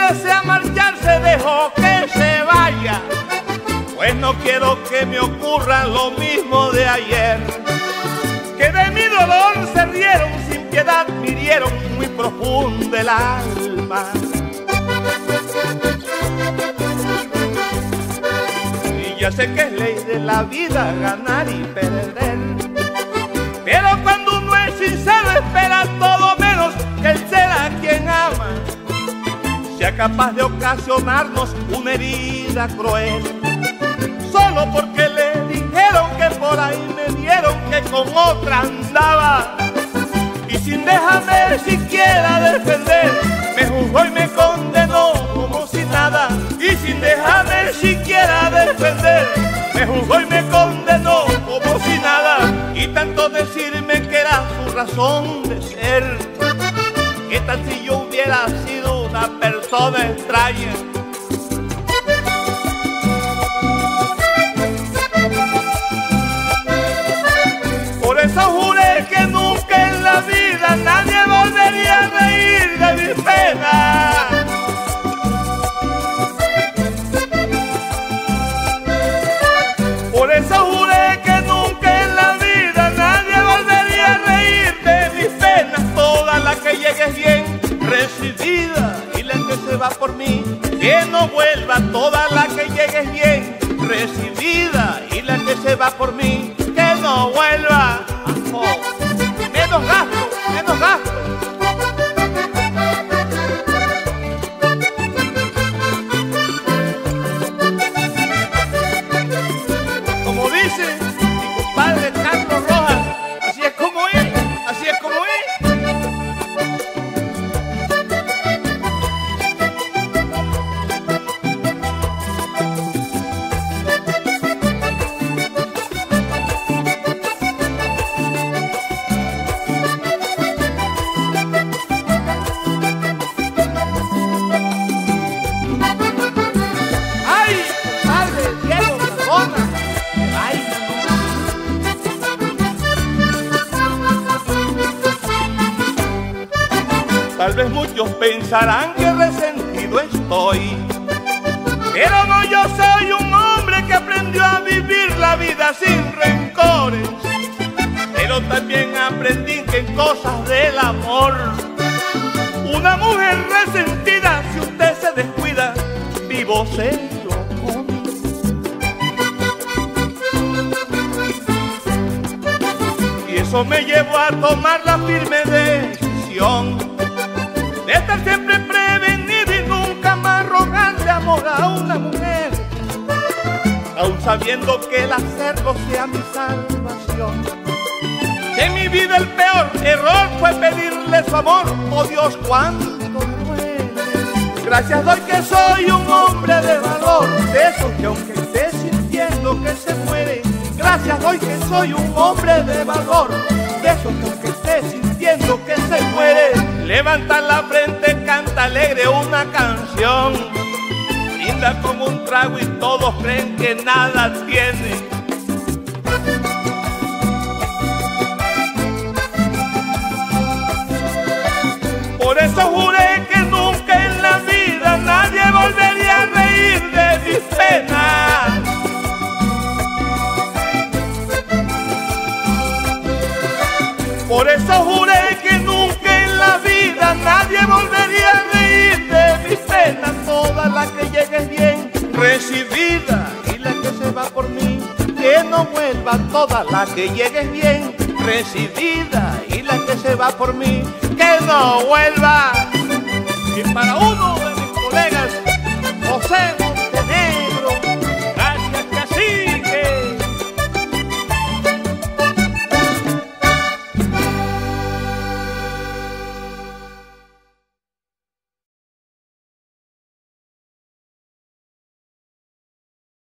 desea marcharse, dejo que se vaya, pues no quiero que me ocurra lo mismo de ayer, que de mi dolor se rieron sin piedad, me hirieron muy profundo el alma. Y ya sé que es ley de la vida ganar y perder, pero cuando uno es sincero espera todo menos que él sea quien ama sea capaz de ocasionarnos una herida cruel, solo porque le dijeron que por ahí me dieron que con otra andaba, y sin dejarme siquiera defender me juzgó y me condenó como si nada, y sin dejarme siquiera defender me juzgó y me condenó como si nada, y tanto decirme que era su razón de ser, que tal si yo hubiera sido una persona extraña. Por eso juré que nunca en la vida nadie volvería a reír de mi pena. Por eso juré que nunca en la vida nadie volvería a reír de mis penas. Toda la que llegue es bien recibida y la que se va por mí que no vuelva. Toda la que llegue es bien recibida y la que se va por mí que no vuelva. Oh, menos gasto, menos gasto. Como dice mi compadre Carlos Rojas, así es como es, así es como es. Tal vez muchos pensarán que resentido estoy, pero no, yo soy un hombre que aprendió a vivir la vida sin rencores, pero también aprendí que en cosas del amor, una mujer resentida, si usted se descuida, vivo se lo come. Y eso me llevó a tomar la firme decisión de estar siempre prevenido y nunca más rogarle amor a una mujer, aun sabiendo que el hacerlo sea mi salvación. En mi vida el peor error fue pedirle su amor, oh Dios, cuánto me duele. Gracias doy que soy un hombre de valor, de esos que aunque esté sintiendo que se muere. Gracias doy que soy un hombre de valor, de esos que aunque esté sintiendo que se muere. Levanta la frente, canta alegre una canción, brinda como un trago y todos creen que nada tiene. Por eso juré que nunca en la vida nadie volvería a reír de mis penas. Por eso juré que nunca en la vida nadie volvería a reír de mis penas. Toda la que llegue es bien recibida y la que se va por mí que no vuelva. Toda la que llegue es bien recibida y la que se va por mí que no vuelva. Y para